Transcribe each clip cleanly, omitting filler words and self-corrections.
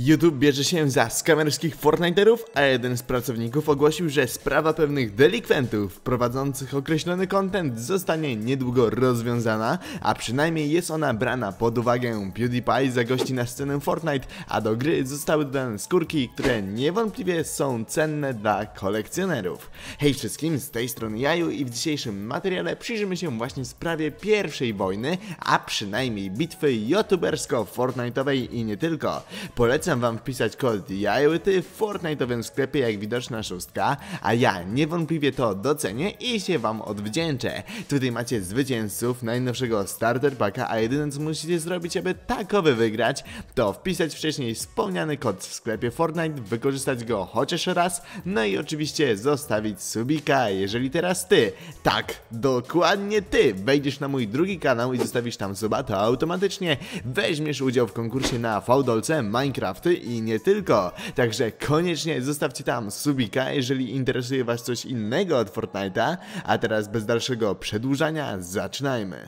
YouTube bierze się za skamerskich Fortnite'erów, a jeden z pracowników ogłosił, że sprawa pewnych delikwentów prowadzących określony content zostanie niedługo rozwiązana, a przynajmniej jest ona brana pod uwagę. PewDiePie zagości na scenę Fortnite, a do gry zostały dodane skórki, które niewątpliwie są cenne dla kolekcjonerów. Hej wszystkim, z tej strony Jaju i w dzisiejszym materiale przyjrzymy się właśnie sprawie pierwszej wojny, a przynajmniej bitwy youtubersko-fortnite'owej i nie tylko. Polecam wam wpisać kod JAJUTY w Fortnite'owym sklepie, jak widoczna szóstka, a ja niewątpliwie to docenię i się wam odwdzięczę. Tutaj macie zwycięzców najnowszego starter packa, a jedyne co musicie zrobić, aby takowy wygrać, to wpisać wcześniej wspomniany kod w sklepie Fortnite, wykorzystać go chociaż raz, no i oczywiście zostawić subika. Jeżeli teraz ty, tak, dokładnie ty, wejdziesz na mój drugi kanał i zostawisz tam suba, to automatycznie weźmiesz udział w konkursie na fałdolce, Minecrafty i nie tylko. Także koniecznie zostawcie tam subika, jeżeli interesuje was coś innego od Fortnite'a. A teraz bez dalszego przedłużania zaczynajmy.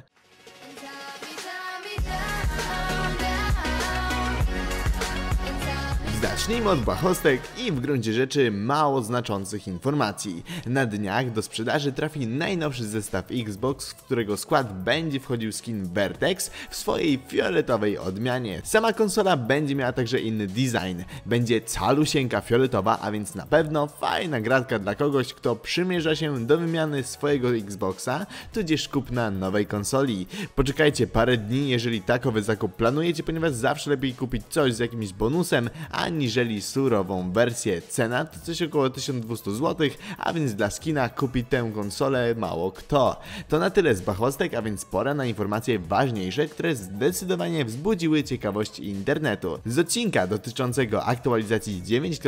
Zacznijmy od błahostek i w gruncie rzeczy mało znaczących informacji. Na dniach do sprzedaży trafi najnowszy zestaw Xbox, w którego skład będzie wchodził skin Vertex w swojej fioletowej odmianie. Sama konsola będzie miała także inny design. Będzie calusieńka fioletowa, a więc na pewno fajna gratka dla kogoś, kto przymierza się do wymiany swojego Xboxa, tudzież kupna nowej konsoli. Poczekajcie parę dni, jeżeli takowy zakup planujecie, ponieważ zawsze lepiej kupić coś z jakimś bonusem, aniżeli surową wersję. Cena to coś około 1200 zł, a więc dla skina kupi tę konsolę mało kto. To na tyle z bachostek, a więc pora na informacje ważniejsze, które zdecydowanie wzbudziły ciekawość internetu. Z odcinka dotyczącego aktualizacji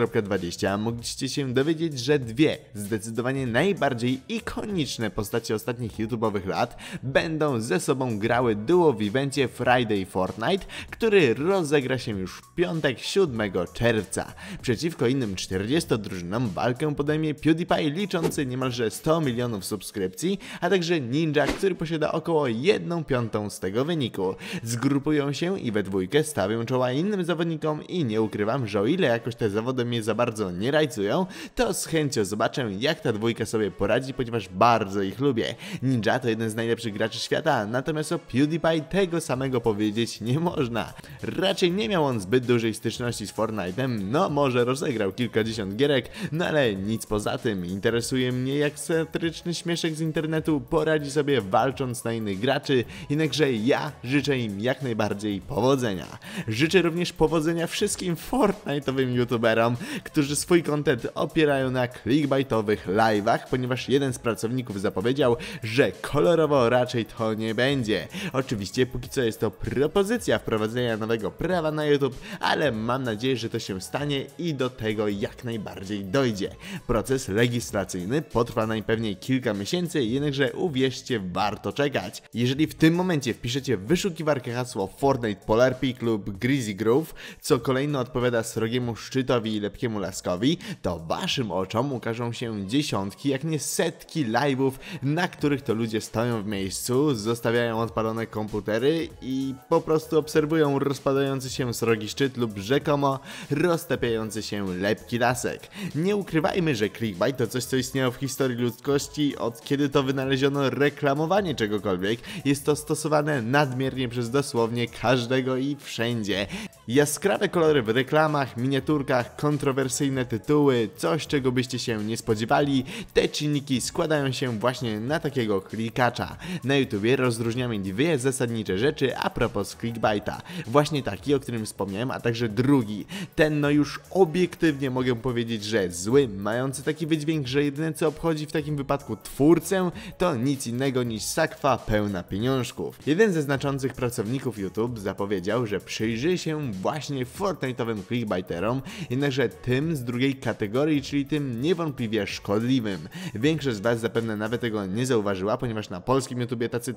9.20 mogliście się dowiedzieć, że dwie zdecydowanie najbardziej ikoniczne postacie ostatnich YouTube'owych lat będą ze sobą grały duo w evencie Friday Fortnite, który rozegra się już w piątek 7 czerwca. Przeciwko innym 40 drużynom walkę podejmie PewDiePie liczący niemalże 100 milionów subskrypcji, a także Ninja, który posiada około 1/5 z tego wyniku. Zgrupują się i we dwójkę stawią czoła innym zawodnikom i nie ukrywam, że o ile jakoś te zawody mnie za bardzo nie rajcują, to z chęcią zobaczę, jak ta dwójka sobie poradzi, ponieważ bardzo ich lubię. Ninja to jeden z najlepszych graczy świata, natomiast o PewDiePie tego samego powiedzieć nie można. Raczej nie miał on zbyt dużej styczności z Fortnite'em, no może rozegrał kilkadziesiąt gierek, no ale nic poza tym. Interesuje mnie, jak satyryczny śmieszek z internetu poradzi sobie walcząc na innych graczy, jednakże ja życzę im jak najbardziej powodzenia. Życzę również powodzenia wszystkim Fortnite'owym youtuberom, którzy swój content opierają na clickbaitowych live'ach, ponieważ jeden z pracowników zapowiedział, że kolorowo raczej to nie będzie. Oczywiście póki co jest to propozycja wprowadzenia nowego prawa na YouTube, ale mam nadzieję, że to się stanie i do tego jak najbardziej dojdzie. Proces legislacyjny potrwa najpewniej kilka miesięcy, jednakże uwierzcie, warto czekać. Jeżeli w tym momencie wpiszecie w wyszukiwarkę hasło Fortnite Polar Peak lub Greasy Groove, co kolejno odpowiada srogiemu szczytowi i lepkiemu laskowi, to waszym oczom ukażą się dziesiątki, jak nie setki live'ów, na których to ludzie stoją w miejscu, zostawiają odpalone komputery i po prostu obserwują rozpadający się srogi szczyt lub rzekomo roztapiający się lepki lasek. Nie ukrywajmy, że clickbait to coś, co istniało w historii ludzkości od kiedy to wynaleziono reklamowanie czegokolwiek. Jest to stosowane nadmiernie przez dosłownie każdego i wszędzie. Jaskrawe kolory w reklamach, miniaturkach, kontrowersyjne tytuły, coś czego byście się nie spodziewali, te czynniki składają się właśnie na takiego klikacza. Na YouTubie rozróżniamy dwie zasadnicze rzeczy a propos clickbaita. Właśnie taki, o którym wspomniałem, a także drugi. Ten no już obiektywnie mogę powiedzieć, że zły, mający taki wydźwięk, że jedyne co obchodzi w takim wypadku twórcę, to nic innego niż sakwa pełna pieniążków. Jeden ze znaczących pracowników YouTube zapowiedział, że przyjrzy się właśnie Fortnite'owym clickbaiterom, jednakże tym z drugiej kategorii, czyli tym niewątpliwie szkodliwym. Większość z was zapewne nawet tego nie zauważyła, ponieważ na polskim YouTubie tacy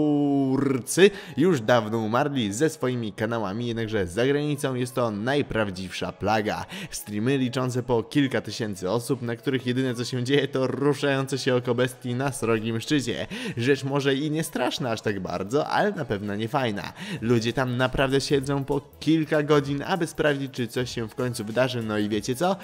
twórcy już dawno umarli ze swoimi kanałami, jednakże za granicą jest to najprawdopodobniej prawdziwsza plaga. Streamy liczące po kilka tysięcy osób, na których jedyne co się dzieje to ruszające się oko bestii na srogim szczycie. Rzecz może i nie straszna aż tak bardzo, ale na pewno nie fajna. Ludzie tam naprawdę siedzą po kilka godzin, aby sprawdzić, czy coś się w końcu wydarzy, no i wiecie co?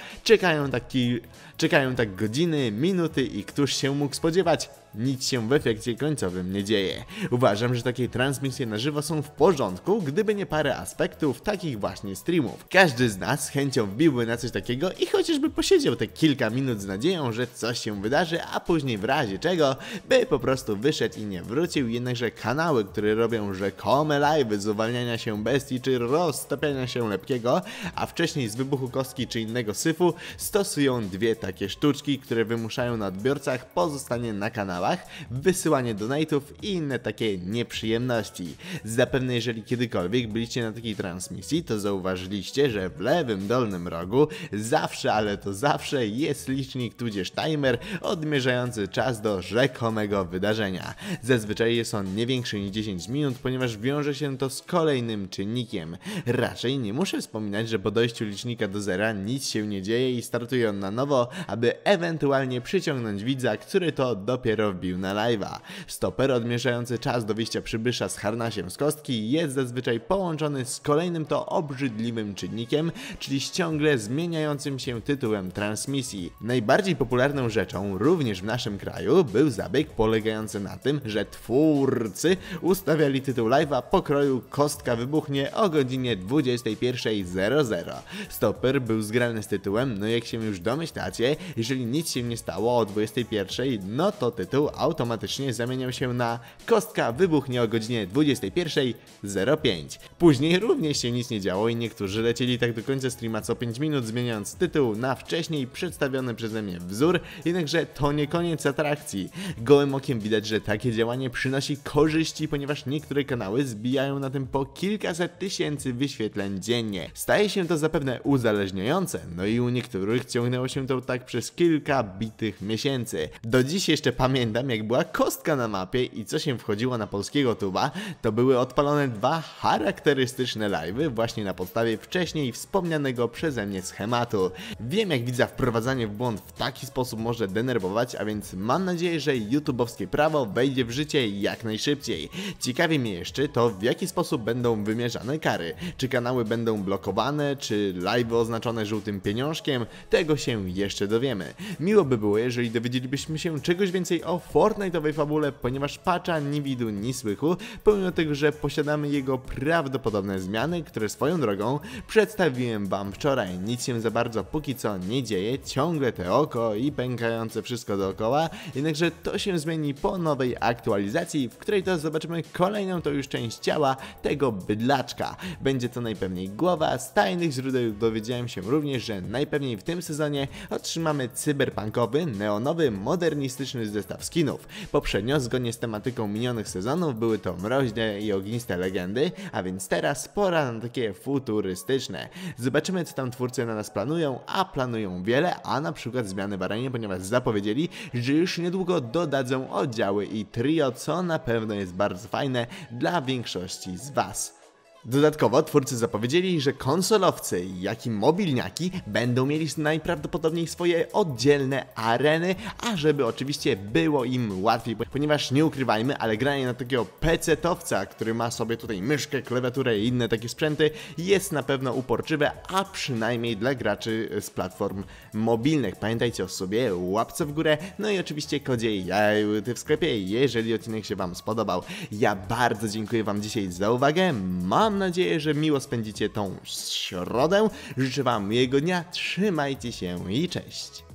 Czekają tak godziny, minuty i któż się mógł spodziewać? Nic się w efekcie końcowym nie dzieje. Uważam, że takie transmisje na żywo są w porządku, gdyby nie parę aspektów takich właśnie streamów. Każdy z nas z chęcią wbiłby na coś takiego i chociażby posiedział te kilka minut z nadzieją, że coś się wydarzy, a później w razie czego by po prostu wyszedł i nie wrócił. Jednakże kanały, które robią rzekome live'y z uwalniania się bestii czy roztapiania się lepkiego, a wcześniej z wybuchu kostki czy innego syfu, stosują dwie takie sztuczki, które wymuszają na odbiorcach pozostanie na kanałach, wysyłanie donate'ów i inne takie nieprzyjemności. Zapewne jeżeli kiedykolwiek byliście na takiej transmisji, to zauważyliście, że w lewym dolnym rogu zawsze, ale to zawsze jest licznik tudzież timer odmierzający czas do rzekomego wydarzenia. Zazwyczaj jest on nie większy niż 10 minut, ponieważ wiąże się to z kolejnym czynnikiem. Raczej nie muszę wspominać, że po dojściu licznika do zera nic się nie dzieje i startuje on na nowo, aby ewentualnie przyciągnąć widza, który to dopiero wbił na live'a. Stoper odmierzający czas do wyjścia przybysza z harnasiem z kostki jest zazwyczaj połączony z kolejnym to obrzydliwym czynnikiem, czyli z ciągle zmieniającym się tytułem transmisji. Najbardziej popularną rzeczą, również w naszym kraju, był zabieg polegający na tym, że twórcy ustawiali tytuł live'a pokroju kostka wybuchnie o godzinie 21:00. Stoper był zgrany z tytułem, no jak się już domyślacie, jeżeli nic się nie stało o 21:00, no to tytuł automatycznie zamieniał się na kostka wybuchnie o godzinie 21:05. Później również się nic nie działo i niektórzy lecieli tak do końca streama co 5 minut, zmieniając tytuł na wcześniej przedstawiony przeze mnie wzór, jednakże to nie koniec atrakcji. Gołym okiem widać, że takie działanie przynosi korzyści, ponieważ niektóre kanały zbijają na tym po kilkaset tysięcy wyświetleń dziennie. Staje się to zapewne uzależniające, no i u niektórych ciągnęło się to tak przez kilka bitych miesięcy. Do dziś jeszcze pamiętam, jak była kostka na mapie i co się wchodziło na polskiego tuba, to były odpalone dwa charakterystyczne live'y właśnie na podstawie wcześniej wspomnianego przeze mnie schematu. Wiem, jak widza wprowadzanie w błąd w taki sposób może denerwować, a więc mam nadzieję, że YouTube'owskie prawo wejdzie w życie jak najszybciej. Ciekawi mnie jeszcze to, w jaki sposób będą wymierzane kary. Czy kanały będą blokowane, czy live'y oznaczone żółtym pieniążkiem, tego się jeszcze dowiemy. Miło by było, jeżeli dowiedzielibyśmy się czegoś więcej o Fortnite'owej fabule, ponieważ patcha ni widu, ni słychu, pomimo tego, że posiadamy jego prawdopodobne zmiany, które swoją drogą przedstawiłem wam wczoraj. Nic się za bardzo póki co nie dzieje, ciągle te oko i pękające wszystko dookoła, jednakże to się zmieni po nowej aktualizacji, w której to zobaczymy kolejną to już część ciała tego bydlaczka. Będzie to najpewniej głowa, z tajnych źródeł dowiedziałem się również, że najpewniej w tym sezonie otrzymamy cyberpunkowy, neonowy, modernistyczny zestaw skinów. Poprzednio, zgodnie z tematyką minionych sezonów, były to mroźne i ogniste legendy, a więc teraz pora na takie futurystyczne. Zobaczymy, co tam twórcy na nas planują, a planują wiele, a na przykład zmiany w arenie, ponieważ zapowiedzieli, że już niedługo dodadzą oddziały i trio, co na pewno jest bardzo fajne dla większości z was. Dodatkowo twórcy zapowiedzieli, że konsolowcy, jak i mobilniaki będą mieli najprawdopodobniej swoje oddzielne areny, a żeby oczywiście było im łatwiej, ponieważ nie ukrywajmy, ale granie na takiego pecetowca, który ma sobie tutaj myszkę, klawiaturę i inne takie sprzęty, jest na pewno uporczywe, a przynajmniej dla graczy z platform mobilnych. Pamiętajcie o sobie, łapce w górę, no i oczywiście kodzie JAJUTY w sklepie, jeżeli odcinek się wam spodobał. Ja bardzo dziękuję wam dzisiaj za uwagę, mam nadzieję, że miło spędzicie tą środę. Życzę wam miłego dnia, trzymajcie się i cześć.